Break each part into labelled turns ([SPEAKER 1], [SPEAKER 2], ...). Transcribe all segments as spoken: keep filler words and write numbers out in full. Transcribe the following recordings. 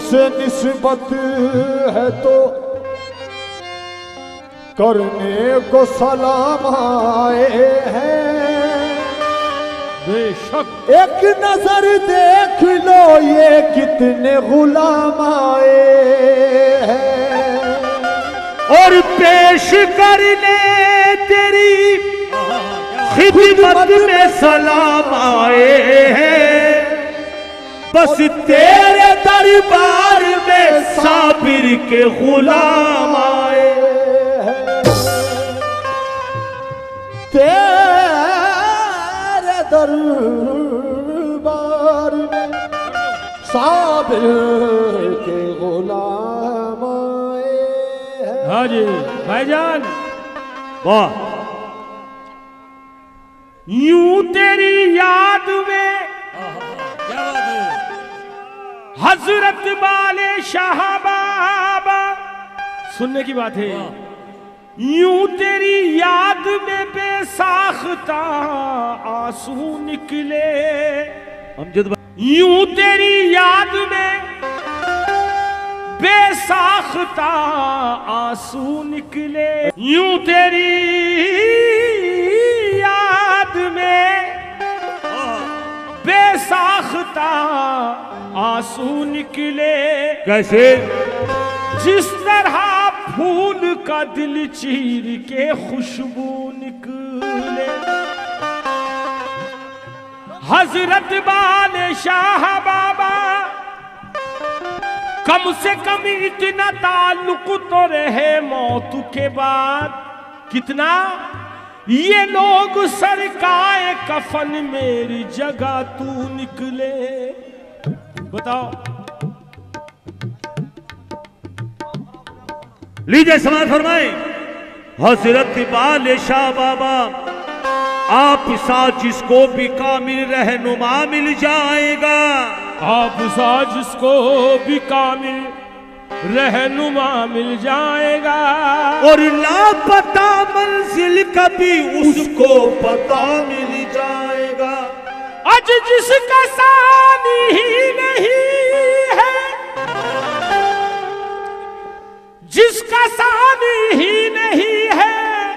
[SPEAKER 1] तुमसे निस्बत है तो करने को सलाम आए हैं।
[SPEAKER 2] बेशक
[SPEAKER 1] एक नजर देख लो ये कितने गुलाम आए हैं
[SPEAKER 3] और पेश करने तेरी खिदमत में सलाम आए हैं। बस तेरे दरबार में साबिर के गुलाम आए हैं।
[SPEAKER 1] तेरे दरबार में साबिर के गुलाम आए हैं।
[SPEAKER 2] हाँ जी भाईजान
[SPEAKER 3] वाह। यूं तेरी याद में
[SPEAKER 2] क्या बात है।
[SPEAKER 3] हजरत वाले शाह बाबा, सुनने की बात है। यूं तेरी याद में बेसाख्ता आंसू निकले। अमजद यूं तेरी याद में बेसाख्ता आंसू निकले। यूं तेरी याद में बेसाख्ता आंसू निकले। कैसे? जिस तरह फूल का दिल चीर के खुशबू निकले। हजरत वाले शाह बाबा, कम से कम इतना ताल्लुक तो रहे मौत के बाद। कितना? ये लोग सरकाए कफन मेरी जगह तू निकले। बताओ। लीजिए समाज फरमाए। हजरत वाले शाह बाबा, आप साथ जिसको भी कामिल रहनुमा मिल जाएगा।
[SPEAKER 2] आप साथ जिसको भी कामिल रहनुमा मिल जाएगा।
[SPEAKER 3] और लापता मंजिल कभी उसको पता मिल जाएगा।
[SPEAKER 2] आज जिसका सानी ही नहीं है, जिसका सानी ही नहीं है,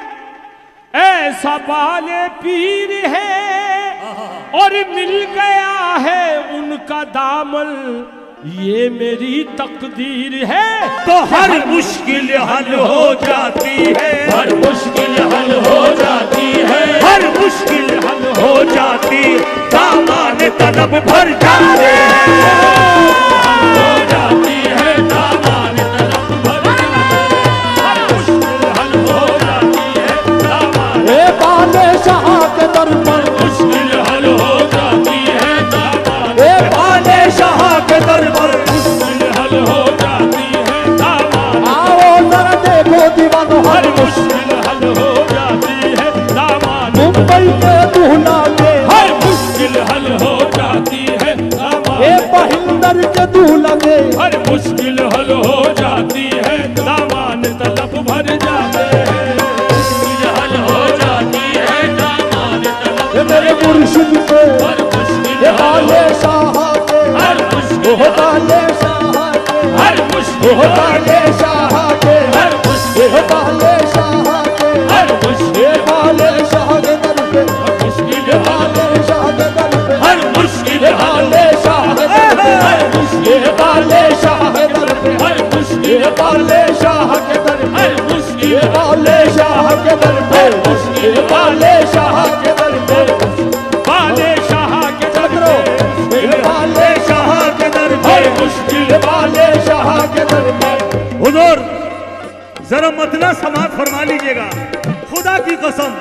[SPEAKER 2] ऐसा वाले पीर है। और मिल गया है उनका दामन, ये मेरी तकदीर है।
[SPEAKER 3] तो हर मुश्किल हल हो जाती है।
[SPEAKER 2] हर मुश्किल हल हो जाती है।
[SPEAKER 3] हर मुश्किल हल हो जाती। दामान तलब भर जाते हैं।
[SPEAKER 2] हो जाती है दामान तलब भर जाते हैं। हर मुश्किल हल हो जाती है दामान।
[SPEAKER 1] ए वाले शाह के दर पर
[SPEAKER 2] मुश्किल हल हो जाती है दामान।
[SPEAKER 1] ए वाले शाह के दर पर
[SPEAKER 2] मुश्किल हल हो जाती है दामान।
[SPEAKER 1] आओ जरा देखो दीवानो
[SPEAKER 2] हर
[SPEAKER 1] हर
[SPEAKER 2] मुश्किल हल हो जाती है दामान।
[SPEAKER 1] मुंबई के दूल्हा के
[SPEAKER 2] हर मुश्किल हल हो जाती है दामान।
[SPEAKER 1] ए बहिंदर के दूल्हा के
[SPEAKER 2] हर मुश्किल हल हो जाती है दामान तलब भर जाते हैं। मुश्किल हल हो जाती है दामान तलब
[SPEAKER 1] ए मेरे मुर्शिद के
[SPEAKER 2] हर मुश्किल
[SPEAKER 1] ए
[SPEAKER 2] हल
[SPEAKER 1] वाले शाह के
[SPEAKER 2] हर मुश्किल
[SPEAKER 1] ओ वाले शाह के
[SPEAKER 2] हर
[SPEAKER 1] ओ
[SPEAKER 2] मुश्किल
[SPEAKER 1] वाले शाह के
[SPEAKER 2] हर
[SPEAKER 1] ए
[SPEAKER 2] मुश्किल
[SPEAKER 1] वाले शाह के
[SPEAKER 2] हर
[SPEAKER 1] ए
[SPEAKER 2] मुश्किल
[SPEAKER 1] वाले शाह के दर पे
[SPEAKER 2] मुश्किल
[SPEAKER 1] ए वाले शाह के दर पे
[SPEAKER 2] हर मुश्किल
[SPEAKER 1] ए वाले शाह के दर पे
[SPEAKER 2] हर मुश्किल
[SPEAKER 1] ए वाले शाह के दर पे
[SPEAKER 2] हर मुश्किल
[SPEAKER 1] ए वाले शाह के दर पे
[SPEAKER 2] हर मुश्किल
[SPEAKER 1] ए वाले शाह के दर पे
[SPEAKER 2] हर मुश्किल
[SPEAKER 1] ए वाले शाह के दर पे
[SPEAKER 2] वाले शाह के दर पे
[SPEAKER 1] ए वाले शाह के दर पे
[SPEAKER 2] हर मुश्किल
[SPEAKER 1] ए वाले शाह के दर पे
[SPEAKER 3] हुजूर जरा मतला समाज फरमा लीजिएगा। खुदा की कसम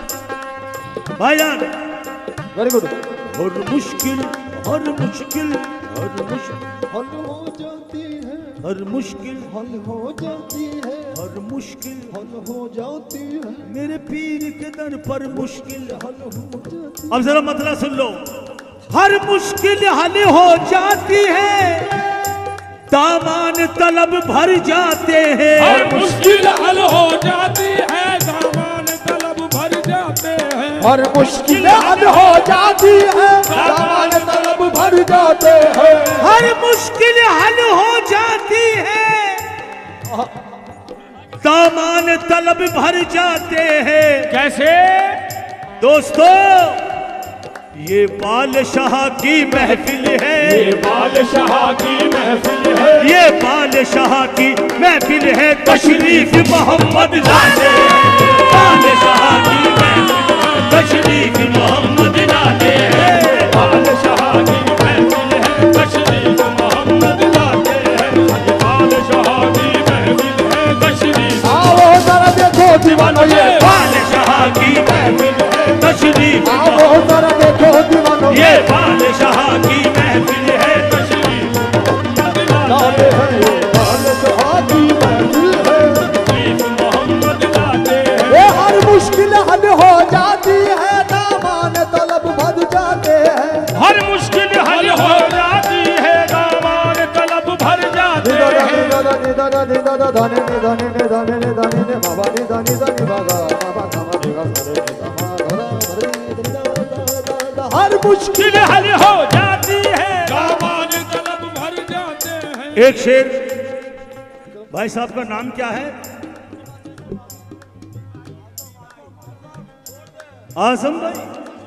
[SPEAKER 3] भाईजान।
[SPEAKER 1] Very good.
[SPEAKER 3] हर मुश्किल हर मुश्किल हर मुश्किल
[SPEAKER 1] हल हो जाती है
[SPEAKER 3] हर मुश्किल
[SPEAKER 1] हल हो जाती है
[SPEAKER 3] हर मुश्किल
[SPEAKER 1] हल हो जाती है
[SPEAKER 3] मेरे पीर के दर पर मुश्किल।
[SPEAKER 1] हल हो जाती
[SPEAKER 3] अब जरा मतला सुन लो। हर मुश्किल हल हो जाती है, दामान तलब भर जाते हैं।
[SPEAKER 2] हर मुश्किल हल हो जाती है दामान तलब भर जाते हैं।
[SPEAKER 1] हर मुश्किल हल हो जाती है दामान तलब भर जाते हैं।
[SPEAKER 3] हर मुश्किल हल हो जाती है, दामान तलब भर जाते हैं।
[SPEAKER 2] कैसे
[SPEAKER 3] दोस्तों, ये बादशाह की महफिल है,
[SPEAKER 2] ये बादशाह की महफिल है,
[SPEAKER 3] ये बादशाह की महफिल है। तशरीफ मोहम्मद लाते हैं, बादशाह की महफिल है, तशरीफ मोहम्मद लाते हैं,
[SPEAKER 2] बादशाह की महफिल है, तशरीफ मोहम्मद लाते हैं, बादशाह की महफिल है, तशरीफ।
[SPEAKER 1] आओ जरा देखो दीवानो ये
[SPEAKER 3] बादशाह की महफिल है, तशरीफ।
[SPEAKER 1] आओ जरा देखो दीवानो
[SPEAKER 3] ये बादशाह की महफिल है, तशरीफ
[SPEAKER 1] लाते हैं। ये बादशाह की महफिल है,
[SPEAKER 2] मोहम्मद लाते हैं।
[SPEAKER 1] ये हर मुश्किल हल हो जाती है, दामान तलब भर जाते हैं।
[SPEAKER 2] हर मुश्किल हल हो जाती है, दामान तलब भर जाते हैं।
[SPEAKER 1] निदान निदान निदान दाने निदाने निदाने निदाने ने बाबा निदान निदान बाबा बाबा कामा देगा सारे हर मुश्किल
[SPEAKER 2] मुश्किल हल हो जाती है, दामान तलब भर जाते हैं।
[SPEAKER 3] एक शेर। भाई साहब का नाम क्या है? आजम भाई।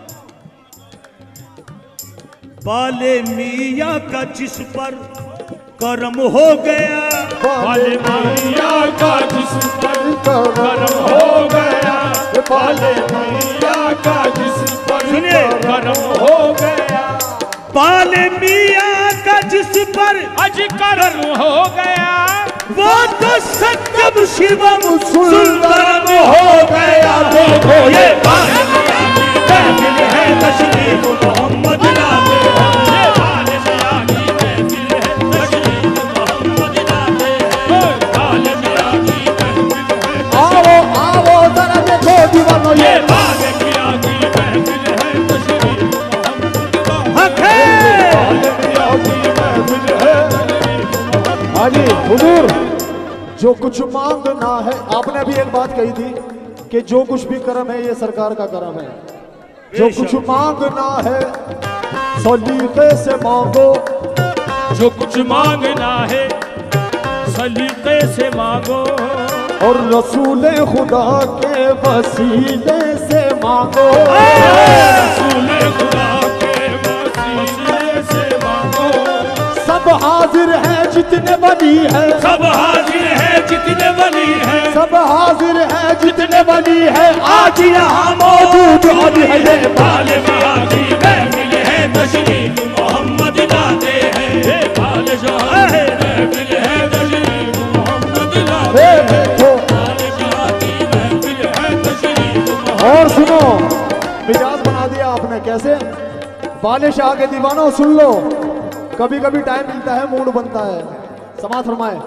[SPEAKER 3] पाले मियाँ का जिस पर करम हो गया,
[SPEAKER 2] पाले मियाँ का जिस पर करम हो गया, पाले मियाँ का जिस पर
[SPEAKER 3] सुनिए।
[SPEAKER 2] करम हो गया,
[SPEAKER 3] पाले मियाँ का जिस पर
[SPEAKER 2] अज करम हो गया,
[SPEAKER 3] वो तो सत्यम शिवम सुंदरम हो गया। देखो ये पाले मियाँ की महफिल है, तशरीफ मोहम्मद लाते हैं,
[SPEAKER 2] ये बादशाह की महफिल है, तशरीफ मोहम्मद लाते हैं, पाले मियाँ की महफिल है,
[SPEAKER 1] आओ आओ जरा देखो दीवानो
[SPEAKER 2] ये
[SPEAKER 1] ये
[SPEAKER 2] बादशाह की महफिल है, तशरीफ मोहम्मद लाते
[SPEAKER 3] हक है।
[SPEAKER 2] बादशाह की महफिल है।
[SPEAKER 1] हाजी हुजूर, जो कुछ मांगना है, आपने अभी एक बात कही थी कि जो कुछ भी कर्म है ये सरकार का कर्म है। जो कुछ मांगना है सलीके से मांगो,
[SPEAKER 2] जो कुछ मांगना है सलीके से मांगो,
[SPEAKER 1] और रसूल खुदा के वसीले से मांगो।
[SPEAKER 2] रसूल खुदा के वसीले से मांगो।
[SPEAKER 1] सब हाजिर हैं जितने बनी है,
[SPEAKER 3] सब हाजिर है जितने वली है,
[SPEAKER 1] सब हाजिर हैं जितने बनी है,
[SPEAKER 3] आज यहाँ मौजूद
[SPEAKER 1] आज है ये
[SPEAKER 3] पाले मियाँ की महफिल है, तशरीफ मोहम्मद लाते हैं,
[SPEAKER 2] ये बादशाह की महफिल है, तशरीफ मोहम्मद लाते
[SPEAKER 1] हे
[SPEAKER 2] हैं,
[SPEAKER 1] देखो।
[SPEAKER 2] बादशाह की महफिल है, तशरीफ मोहम्मद।
[SPEAKER 1] और सुनो, मिजाज बना दिया आपने कैसे। बादशाह के दीवानों सुन लो, कभी कभी टाइम मिलता है, मूड बनता है। समाज फरमाए।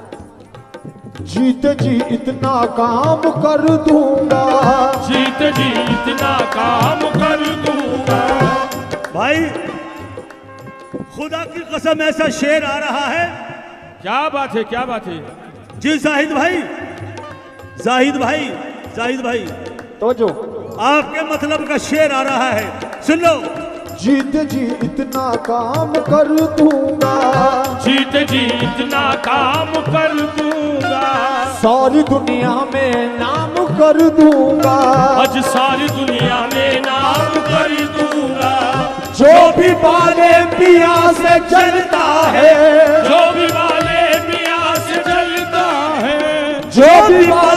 [SPEAKER 1] जीते जी इतना काम कर दूंगा,
[SPEAKER 2] जीत जी इतना काम कर दूंगा।
[SPEAKER 3] भाई खुदा की कसम ऐसा शेर आ रहा है।
[SPEAKER 2] क्या बात है, क्या बात है।
[SPEAKER 3] जी जाहिद भाई, जाहिद भाई, जाहिद भाई,
[SPEAKER 1] तो जो
[SPEAKER 3] आपके मतलब का शेर आ रहा है, सुन लो।
[SPEAKER 1] जीते जी इतना काम कर दूंगा,
[SPEAKER 2] जीत जी इतना काम कर दूंगा,
[SPEAKER 1] सारी दुनिया में नाम कर दूंगा।
[SPEAKER 2] आज सारी दुनिया में नाम कर दूंगा।
[SPEAKER 1] जो भी बाले पिया से जलता है,
[SPEAKER 2] जो भी वाले प्यास जलता है,
[SPEAKER 1] जो भी